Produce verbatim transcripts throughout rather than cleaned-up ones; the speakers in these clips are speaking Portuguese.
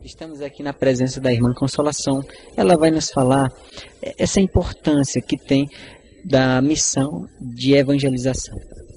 Estamos aqui na presença da Irmã Consolação. Ela vai nos falar essa importância que tem da missão de evangelização.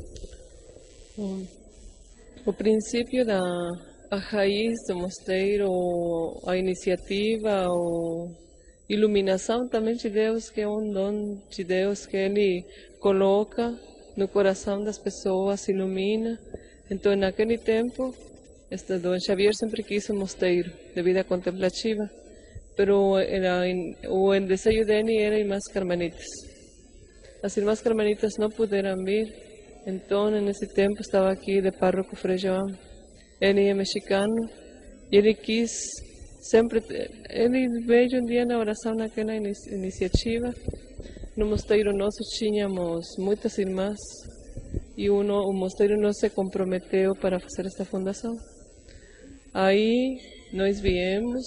O princípio da a raiz do mosteiro, a iniciativa, a iluminação também de Deus, que é um dom de Deus que Ele coloca no coração das pessoas, ilumina. Então, naquele tempo, este Dom Xavier sempre quis um mosteiro de vida contemplativa, pero era, o el desejo dele era irmãs carmelitas. As irmãs carmelitas não puderam vir, então nesse tempo estava aqui de párroco Frei João. Ele é mexicano e ele quis sempre, ele veio um dia na oração naquela iniciativa. No mosteiro nosso tínhamos muitas irmãs e uno, o mosteiro não se comprometeu para fazer esta fundação. Aí nós viemos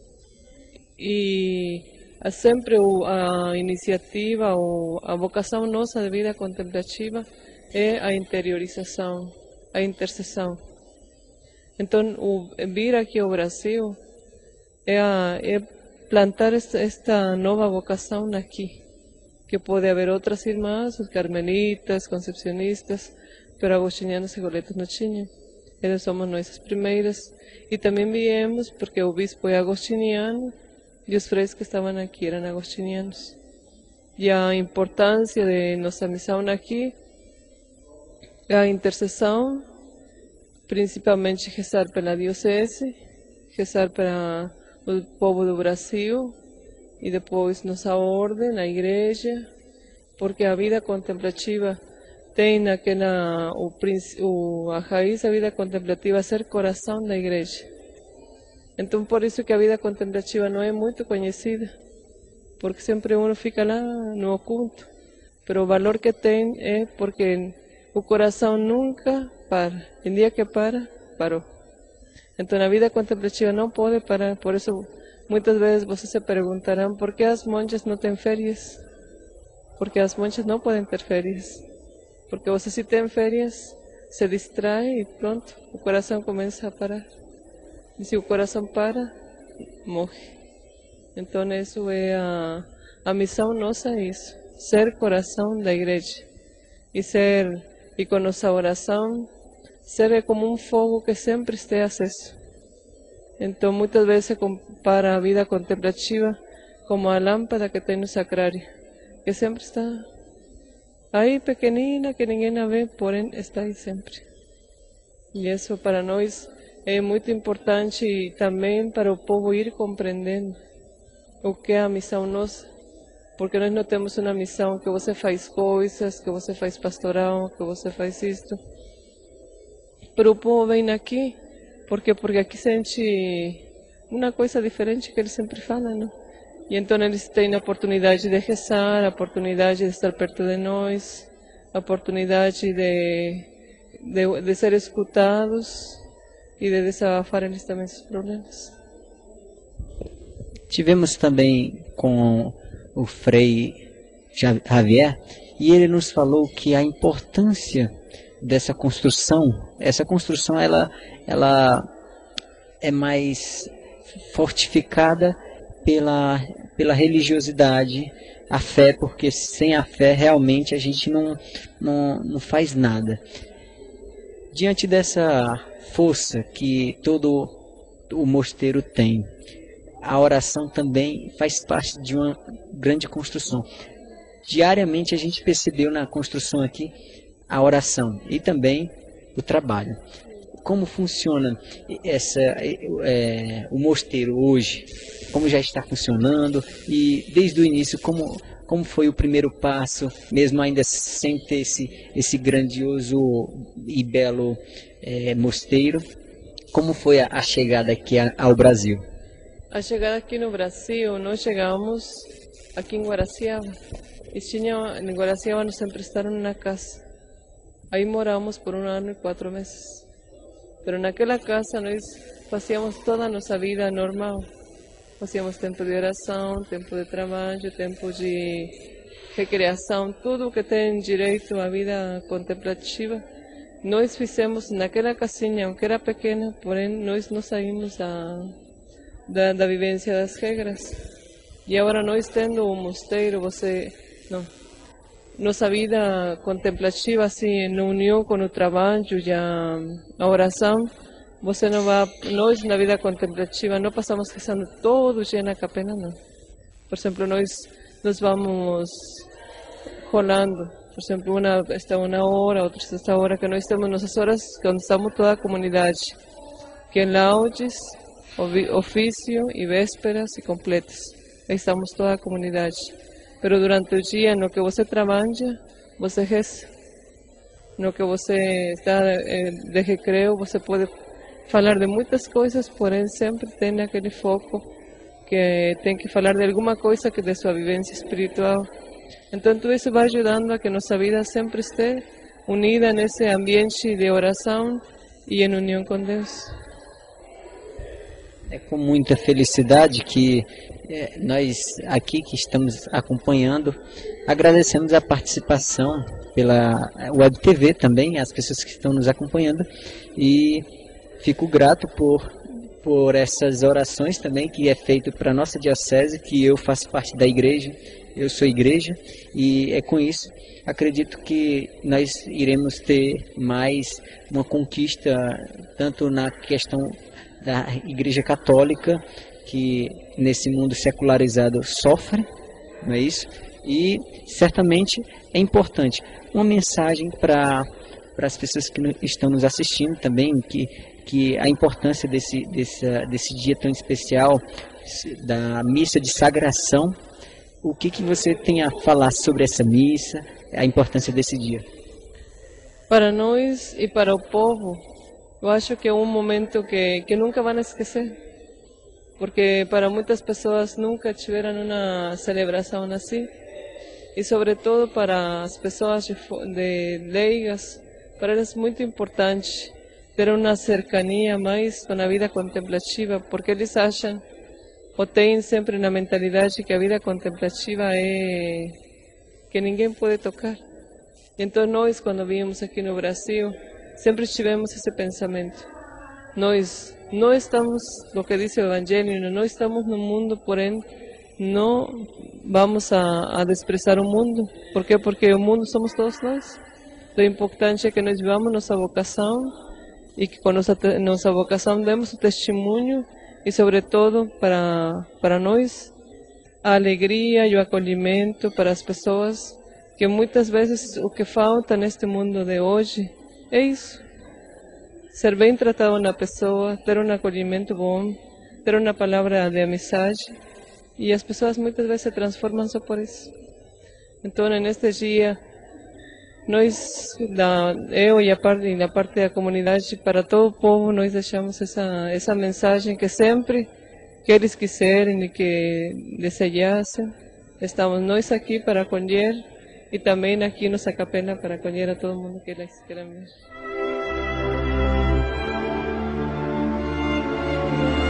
e sempre a iniciativa, a vocação nossa de vida contemplativa é a interiorização, a intercessão. Então, o vir aqui ao Brasil é, a, é plantar esta, esta nova vocação aqui, que pode haver outras irmãs, os carmelitas, concepcionistas, pero agostinianos e goletas não tinham. Eles somos nós as primeiras. E também viemos porque o bispo é agostiniano e os freis que estavam aqui eram agostinianos. E a importância de nossa missão aqui é a intercessão, principalmente rezar pela diocese, rezar para o povo do Brasil e depois nossa ordem, a igreja, porque a vida contemplativa tem aquela, o, o, a raiz da vida contemplativa ser coração da igreja. Então, por isso que a vida contemplativa não é muito conhecida, porque sempre uno fica lá no oculto, mas o valor que tem é porque o coração nunca para. O dia que para, parou. Então, a vida contemplativa não pode parar. Por isso, muitas vezes vocês se perguntarão por que as monjas não têm férias? Porque as monjas não podem ter férias. Porque você, se tem férias, se distrai e pronto, o coração começa a parar. E se o coração para, morre. Então, isso é a, a missão nossa, é isso. Ser coração da igreja. E ser, e com nossa oração, ser como um fogo que sempre esteja aceso. Então, muitas vezes se compara a vida contemplativa como a lâmpada que tem no sacrário, que sempre está aí pequenina, que ninguém a vê, porém está aí sempre. E isso para nós é muito importante e também para o povo ir compreendendo o que é a missão nossa. Porque nós não temos uma missão que você faz coisas, que você faz pastoral, que você faz isto. Pero o povo vem aqui, porque, porque aqui sente uma coisa diferente que eles sempre falam, não? E então eles têm a oportunidade de rezar, a oportunidade de estar perto de nós, a oportunidade de, de, de ser escutados e de desabafar eles também seus problemas. Tivemos também com o Frei Javier e ele nos falou que a importância dessa construção, essa construção ela, ela é mais fortificada pela, pela religiosidade, a fé, porque sem a fé realmente a gente não, não, não faz nada. Diante dessa força que todo o mosteiro tem, a oração também faz parte de uma grande construção. Diariamente a gente percebeu na construção aqui a oração e também o trabalho. Como funciona essa, é, o mosteiro hoje? Como já está funcionando? E desde o início, como, como foi o primeiro passo, mesmo ainda sem ter esse, esse grandioso e belo é, mosteiro? Como foi a, a chegada aqui a, ao Brasil? A chegada aqui no Brasil, nós chegamos aqui em Guaraciaba. E tinha, em Guaraciaba nos emprestaram uma casa. Aí moramos por um ano e quatro meses. Pero naquela casa nós fazíamos toda a nossa vida normal. Fazíamos tempo de oração, tempo de trabalho, tempo de recreação, tudo que tem direito à vida contemplativa. Nós fizemos naquela casinha, aunque era pequena, porém nós não saímos a, da, da vivência das regras. E agora nós tendo um mosteiro, você, não, nossa vida contemplativa, assim, na união com o trabalho e a, a oração, você não vai, nós na vida contemplativa não passamos rezando todo dia na capela, não. Por exemplo, nós nos vamos rolando, por exemplo, uma está uma hora, outra está hora, que nós temos nossas horas, quando estamos toda a comunidade, que é laudes, ofício e vésperas e completas. Aí estamos toda a comunidade. Pero durante o dia, no que você trabalha, você reza. No que você está de recreio, você pode falar de muitas coisas, porém sempre tem aquele foco que tem que falar de alguma coisa que de sua vivência espiritual. Então tudo isso vai ajudando a que nossa vida sempre esteja unida nesse ambiente de oração e em união com Deus. É com muita felicidade que é, nós aqui que estamos acompanhando, agradecemos a participação pela Web T V também, as pessoas que estão nos acompanhando, e fico grato por, por essas orações também que é feito para a nossa diocese, que eu faço parte da igreja, eu sou igreja, e é com isso, acredito que nós iremos ter mais uma conquista, tanto na questão da Igreja Católica, que nesse mundo secularizado sofre, não é isso? E certamente é importante uma mensagem para para as pessoas que estão nos assistindo também, que, que a importância desse, desse, desse dia tão especial, da missa de sagração. O que, que você tem a falar sobre essa missa, a importância desse dia? Para nós e para o povo, eu acho que é um momento que, que nunca vão esquecer, porque para muitas pessoas nunca tiveram uma celebração assim, e sobretudo para as pessoas de, de leigas, para elas é muito importante ter uma cercania mais com a vida contemplativa, porque eles acham, ou têm sempre na mentalidade que a vida contemplativa é que ninguém pode tocar. Então nós, quando vimos aqui no Brasil, sempre tivemos esse pensamento. Nós não estamos, o que diz o Evangelho, não estamos no mundo, porém não vamos a, a desprezar o mundo. Por quê? Porque o mundo somos todos nós. O importante é que nós vivamos nossa vocação e que com nossa, nossa vocação demos o testemunho e, sobretudo, para, para nós, a alegria e o acolhimento para as pessoas, que muitas vezes o que falta neste mundo de hoje é isso. Ser bem tratado na pessoa, ter um acolhimento bom, ter uma palavra de amizade, e as pessoas muitas vezes se transformam só por isso. Então, neste dia, nós, da, eu e a parte, e a parte da comunidade, para todo o povo, nós deixamos essa, essa mensagem que sempre que eles quiserem e que desejassem, estamos nós aqui para acolher, e também aqui nossa capela para acolher a todo mundo que eles queiram ver.